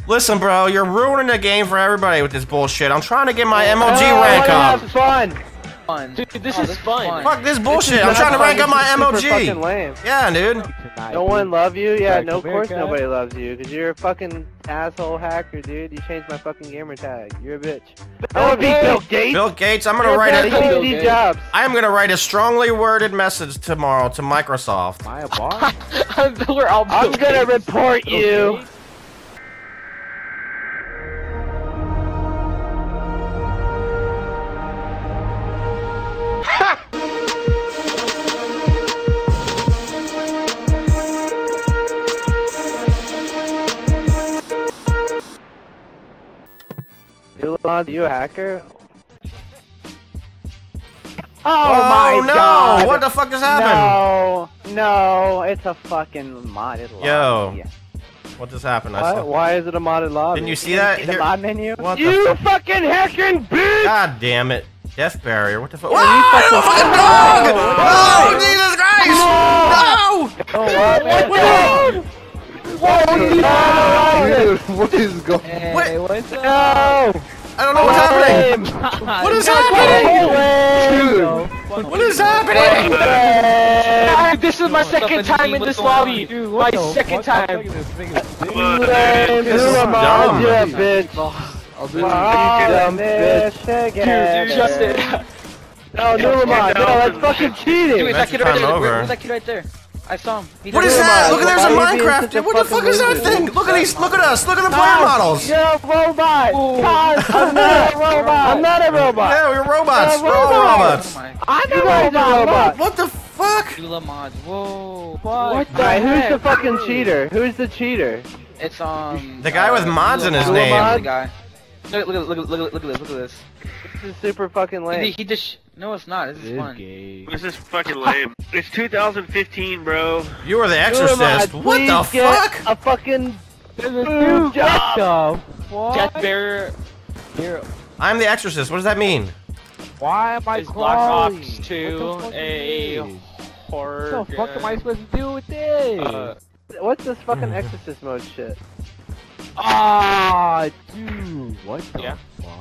Listen, bro, you're ruining the game for everybody with this bullshit. I'm trying to get my MLG Oh, rank up. Have fun. Dude, this is fun. Fuck this bullshit. I'm trying to rank up my MLG. Fucking lame. Yeah, dude. No one love you? Yeah, Right, no, of come here, course guy. nobody loves you, because you're a fucking asshole hacker, dude. You changed my fucking gamer tag. You're a bitch. I wanna be Bill Gates! Bill Gates, I'm gonna You're write Bill a. Steve Jobs. I am gonna write a strongly worded message tomorrow to Microsoft. Am I a boss? We're all I'm gonna report you! Elon, you a hacker? Oh, my no! god! What the fuck just happened? No, it's a fucking modded lobby. Yo. What just happened? I saw. Why is it a modded lobby? Didn't you see that? The Here- mod menu? What the You fuck? fucking hacking bitch! God damn it. Death barrier. What the fuck? you Ah, fucking- the fucking dog! Oh, Jesus Christ! No! Dude, what is going Hey, what's up? no! I don't know what's happening! What is happening? What is happening? Dude, this is my second time in this lobby. My second time. You're a bitch. Dumb bitch. Dude, Justin. No, Nulamon, no, that's fucking cheating. Dude, is that Magic kid right time there? over. Where's that kid right there? I saw him. What is that? Look at there's a Why are you being Minecraft. such a What the fuck is that fucking thing? loser? Look at these. Look at us. Look at the player models. You're a robot. God, I'm not a robot. I'm not a robot. Yeah, we're robots. Yeah, We're all robots. robots. I'm a robot. What the fuck? Dula mods. Whoa. What the heck? Who's the fucking cheater? Who's the cheater? It's The guy with mods in his Dula name. Mod, the guy. Look at this. Look at this. This is super fucking lame. He just. No, it's not. This is fun. This is fucking lame. It's 2015. Bro. You were the Nulamon, exorcist. What the please get fuck? a fucking boob job. Death Bearer. I'm the exorcist. What does that mean? Why am I Is Black crawling? Ops What 2 the fuck a is this? horror? What the fuck am I supposed to do with this? What's this fucking exorcist mode shit? Ah, dude, what the Yeah. fuck?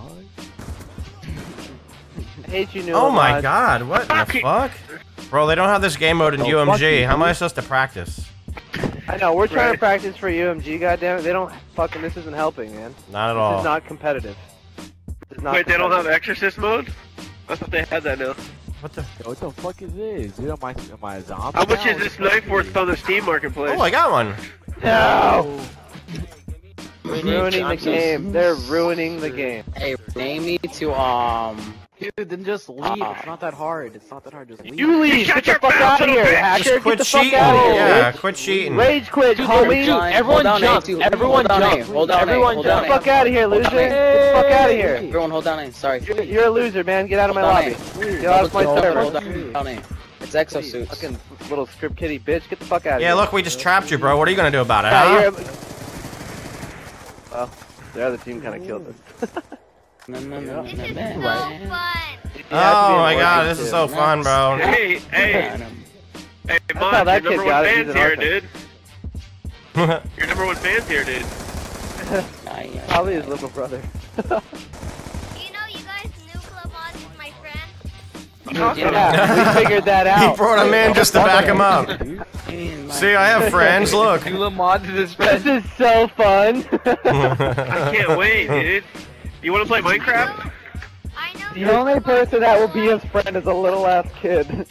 I hate you, Nulamon. Oh my god. What the fuck? Bro, they don't have this game mode in Oh, fuck UMG. you, How am I dude. supposed to practice? I know, we're trying to Right. practice for UMG, goddammit. They don't fucking, this isn't helping, man. Not at This all. is not competitive. This is not Wait, they don't have competitive. exorcist mode? I thought they had that now. What the? Yo, what the fuck is this? Dude, am I a zombie? How much now? is this knife worth on the Steam marketplace? Oh, I got one. No! Ruining the game. They're ruining the game. Hey, name me to Dude, then just leave. It's not that hard. It's not that hard. Just leave. You leave! Shut Get the your fuck mouth, out of little here, bitch. hacker! Just Get quit the fuck cheating. out of here! Yeah, bitch. quit cheating. Rage quit, homie! Everyone jump. Everyone jump. Hold on, Everyone Get jump. the fuck out of here, loser! on, Get the fuck out of here! Everyone hold down A. Sorry. You're a loser, man. Get out of my Hold on, lobby. A. Get out of my Hold server. down A. It's exosuits. Fucking little script kitty bitch. Get the fuck out of Yeah, here. look, we just trapped you, bro. What are you gonna do about it, Yeah, huh? you're well, the other team kind of killed us. No. This is so fun. Oh my god, this is so fun, bro. Hey, hey, hey, how Mon, that your kid number got one it. He's fan's an here, archon. dude. Your number one fan's here, dude. Probably his little brother. You know, you guys knew Club Oz is my friend. Yeah, we figured that He out. brought him in just to back him up. See, I have friends. Look. Dula mods is his This friend. is so fun. I can't wait, dude. You want to play Minecraft? I know. The only person that will be his friend is a little ass kid.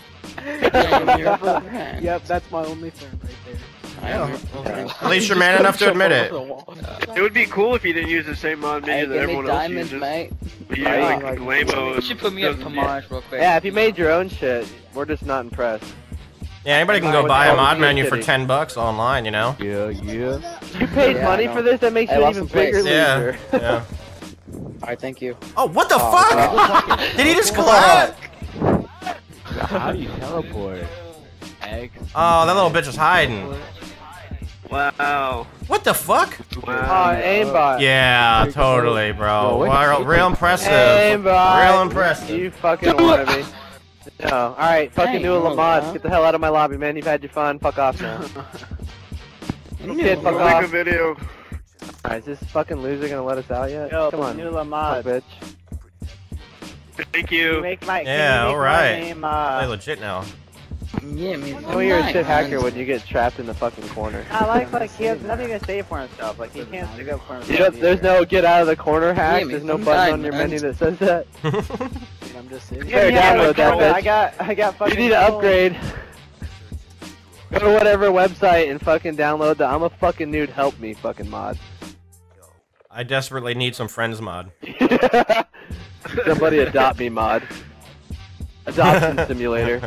Yep, that's my only friend right there. At least you're man enough to admit it. It would be cool if you didn't use the same mod Hey, menu that give me everyone else diamonds, uses. mate. But you Right. like Lamo. You should put me up Pomage real quick. Yeah, if you made your own shit, we're just not impressed. Yeah, anybody can go buy a mod menu for $10 online, you know? Yeah. You paid Yeah, money I for know. this? That makes Hey, you an lost even some place. bigger Yeah. loser. Yeah. Alright, thank you. Oh, what the fuck? Did he just collapse? How do you teleport? X. Oh, that little bitch is hiding. Wow. What the fuck? Wow. Aimbot. Yeah, totally, bro. Real impressive. Aimbot. Real impressive. You fucking wanna be. No. Alright, fucking Hey, do a hold Lamont. on. Get the hell out of my lobby, man. You've had your fun. Fuck off now. Kid, fuck We'll make a off. video. Alright, is this fucking loser gonna let us out yet? Yo, Come on, Nula fuck mod. bitch. Thank Can you you. make my, Yeah, can you make alright. my name, Play legit now. Yeah, me. Oh, you're a shit hacker when you get trapped in the fucking corner. I like he has nothing to say for himself. Like he can't stick up for himself. Yep, there's no get out of the corner hack. Yeah, There's no man. button on your Man. menu that says that. Dude, I'm just sitting Here, download that bitch. I got You fucking. need to upgrade. Go to whatever website and fucking download the I'm a fucking nude help me fucking mod. I desperately need some friends mod. Somebody adopt me mod. Adoption simulator.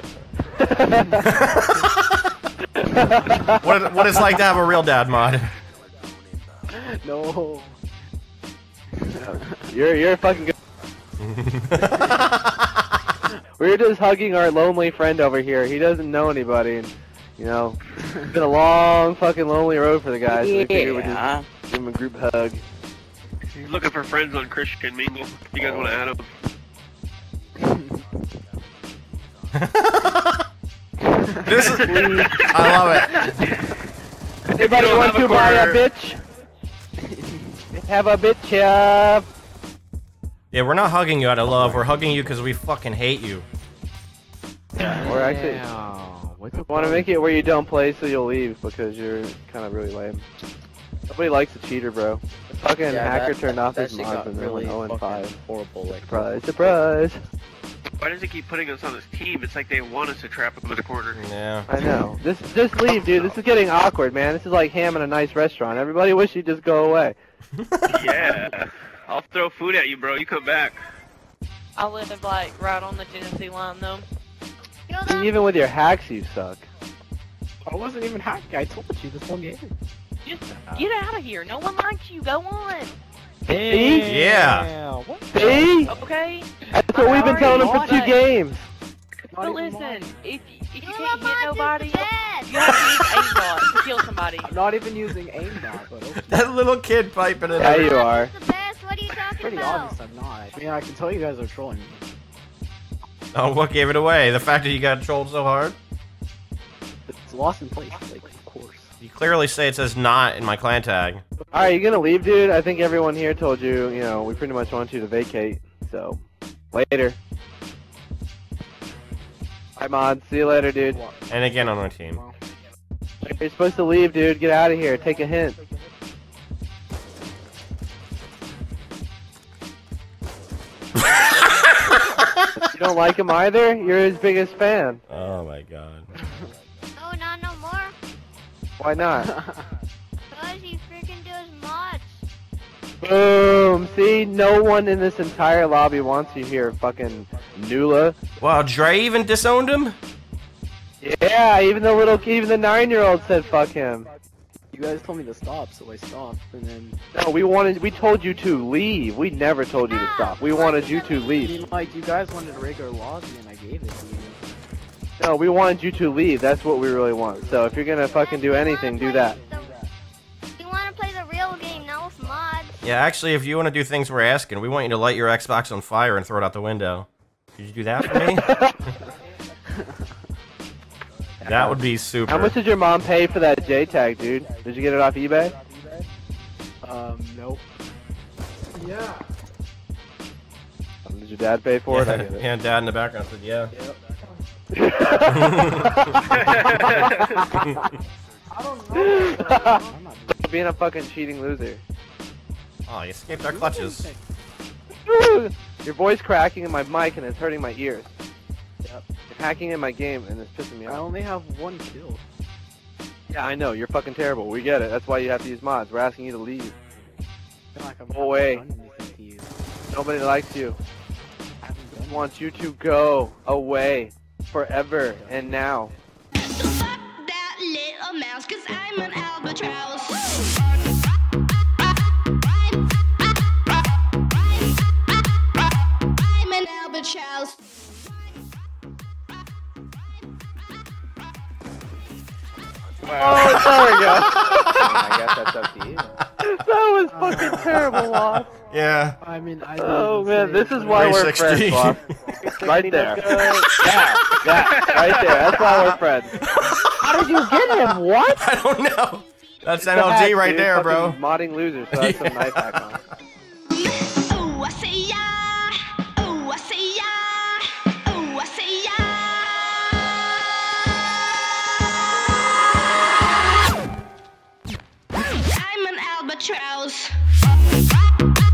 What it's like to have a real dad mod. No. You're fucking good. We're just hugging our lonely friend over here. He doesn't know anybody, and you know, it's been a long fucking lonely road for the guys. So we figured we'd just give him a group hug. He's looking for friends on Christian Mingle. You guys want to add him? This is. I love it. Anybody don't want have a to buy a quarter. bitch? Have a bitch, yeah. Yeah, we're not hugging you out of love. We're hugging you because we fucking hate you. Or actually, want to make it where you don't play so you'll leave because you're kind of really lame. Nobody likes a cheater, bro. The fucking hacker turned off his shit mods got and they're really like 0 and 5. fucking horrible. Like, Surprise, surprise. Why does he keep putting us on this team? It's like they want us to trap him in the corner. Yeah. I know. Just leave, dude. This is getting awkward, man. This is like ham in a nice restaurant. Everybody wish you'd just go away. Yeah. I'll throw food at you, bro. You come back. I live like right on the Tennessee line though. Kill them. Even with your hacks, you suck. I wasn't even happy. I told you this whole game. Just get out of here. No one likes you. Go on. See? Yeah. See? Okay? That's what we've been telling them for 2 games. But listen, if you Kill can't them hit on nobody, the bed. you have to use aimbot to kill somebody. I'm not even using aimbot, but okay. That little kid piping it. Yeah, you are. The best. What are you talking Pretty about? obvious I'm not. I mean, I can tell you guys are trolling me. Oh, what gave it away? The fact that you got trolled so hard? It's lost in place, like, of course. You clearly say it says not in my clan tag. Alright, you gonna leave, dude? I think everyone here told you, you know, we pretty much want you to vacate. So, later. Bye, mod. See you later, dude. And again on our team. You're supposed to leave, dude. Get out of here. Take a hint. You don't like him either? You're his biggest fan. Oh my god. No, not no more. Why not? Because he freaking does mods. Boom. See? No one in this entire lobby wants you here, fucking Nula. Wow, Dre even disowned him? Yeah, even the 9-year-old said fuck him. You guys told me to stop, so I stopped, and then... No, we told you to leave. We never told you to stop. We wanted you to I leave. mean, like, you guys wanted a regular lobby, and I gave it to you. No, we wanted you to leave. That's what we really want. So if you're gonna fucking do anything, do that. You want to play the real game, not with mods. Yeah, actually, if you want to do things we're asking, we want you to light your Xbox on fire and throw it out the window. Could you do that for me? That would be super. How much did your mom pay for that JTAG, dude? Did you get it off eBay? Nope. Yeah. Did your dad pay for it? I get it. Yeah, Dad in the background said, yeah. I don't know. I'm not Being a fucking cheating loser. Oh, you escaped our clutches. Your voice cracking in my mic and it's hurting my ears. Yep. You're hacking in my game and it's pissing me I off. only have 1 kill. Yeah, I know. You're fucking terrible. We get it. That's why you have to use mods. We're asking you to leave. I feel like I'm Go away. done anything to you. Nobody likes you. I haven't done Wants you to go away forever and now. That little mouse, 'cause I'm an albatross. I'm an albatross. Oh, there we go. I guess that's up to you. That was fucking terrible, Lost. Yeah. I mean, I Oh didn't man, say this it, is but- why we're 360. friends, Lost. Right there. Yeah, right there. That's why we're friends. How did you get him? What? I don't know. That's MLG right Dude, there, fucking bro. Modding losers, so that's some knife hack on. Oh, I say yeah. Oh, I say yeah. Oh, I say yeah. I'm an albatross.